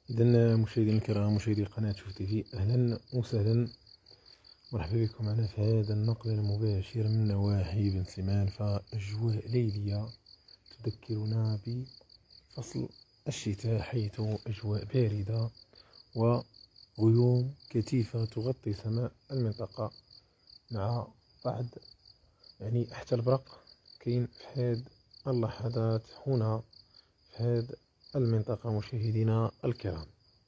إذا مشاهدينا الكرام، مشاهدي قناة شوف تيفي، أهلا وسهلا، مرحبا بكم معنا في هذا النقل المباشر من نواحي بن سمان. فأجواء ليلية تذكرنا بفصل الشتاء، حيث أجواء باردة وغيوم كثيفة تغطي سماء المنطقة، مع بعض حتى البرق كاين في هذه اللحظات هنا في هذه المنطقة. مشاهدينا الكرام،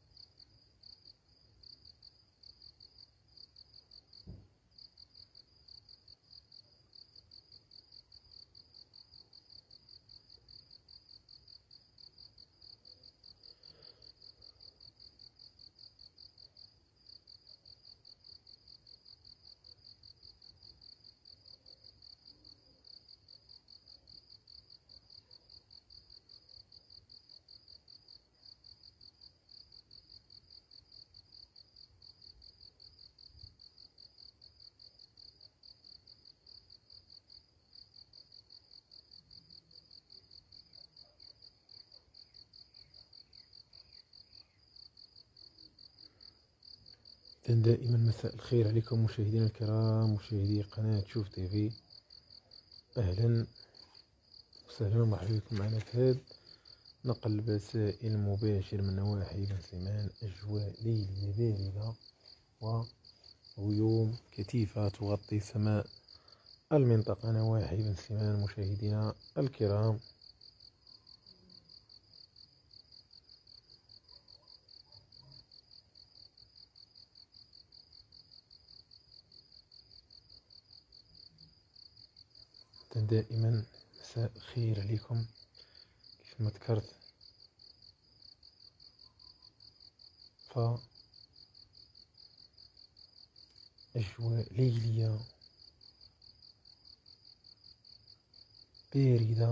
دائما مساء الخير عليكم مشاهدينا الكرام، مشاهدي قناة شوف تيفي، أهلا وسهلا ومرحبا بكم معنا في هذا نقل بسائل مباشر من نواحي بن سمان. أجواء ليلية باردة وغيوم كثيفة تغطي سماء المنطقة نواحي بن سمان. مشاهدينا الكرام، دائما مساء الخير عليكم. كيف ما ذكرت، فأجواء ليلية باردة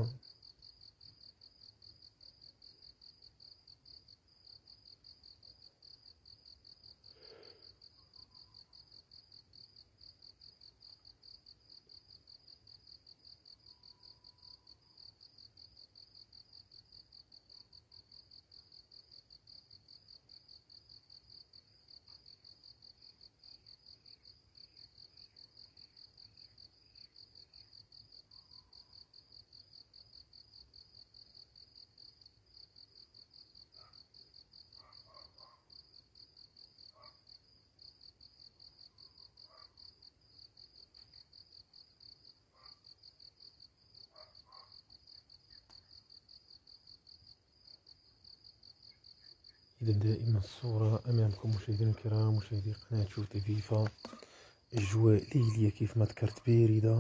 إذا دائما الصورة أمامكم مشاهدينا الكرام، مشاهدي قناة شوف تيفي. فأجواء ليلية كيف ما ذكرت باردة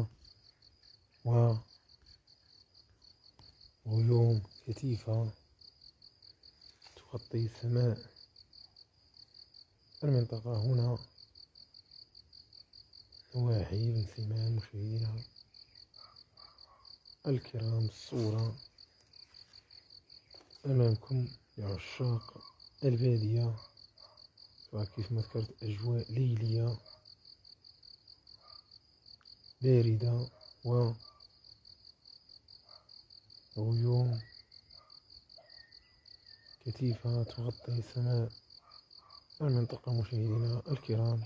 وغيوم كثيفة تغطي سماء المنطقة هنا نواحي بن سمان. مشاهدينا الكرام، الصورة أمامكم يا عشاق البادية. فكيف ما ذكرت، أجواء ليلية باردة وغيوم كثيفة تغطي سماء المنطقة. مشاهدينا الكرام،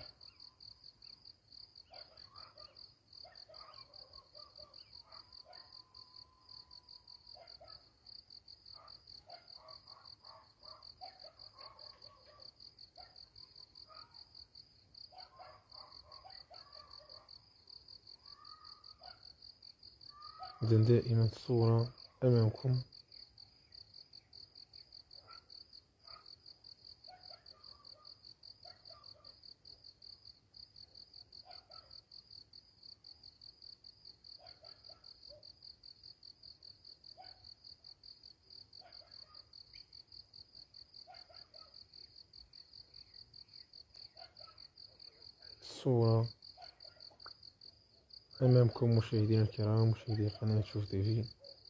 إذا دائما الصورة أمامكم. الصورة أمامكم مشاهدينا الكرام، مشاهدي قناة شوف تيفي.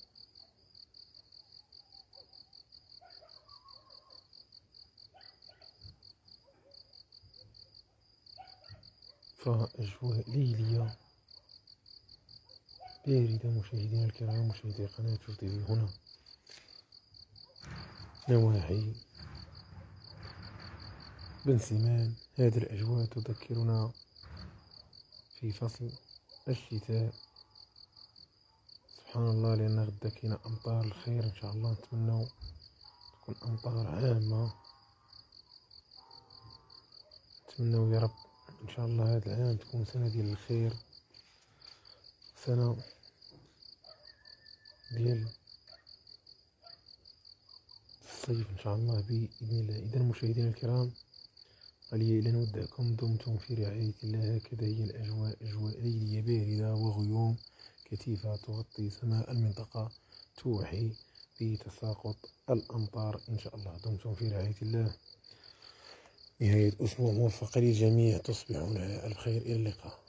فأجواء ليلية باردة مشاهدينا الكرام، مشاهدي قناة شوف تيفي، هنا نواحي بن سمان. هذه الأجواء تذكرنا في فصل الشتاء. سبحان الله، لأن غدا كاينة أمطار الخير إن شاء الله. نتمنى تكون أمطار عامة، نتمنى يا رب إن شاء الله هذا العام تكون سنة ديال الخير، سنة ديال الصيف إن شاء الله بإذن الله. إذا مشاهدينا الكرام، علي إلى نودعكم، دمتم في رعاية الله. هكذا هي الأجواء، أجواء ليلية باردة وغيوم كثيفة تغطي سماء المنطقة، توحي بتساقط الأمطار إن شاء الله. دمتم في رعاية الله. نهاية أسبوع موفقة للجميع، تصبحون على ألف خير. إلى اللقاء.